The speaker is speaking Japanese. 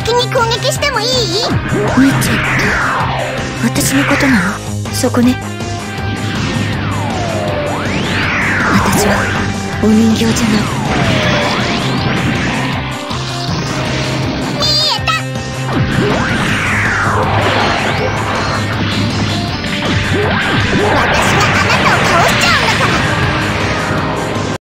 先に攻撃してもいい？ 見ちゃった。私のことなの？そこね。私はお人形じゃない。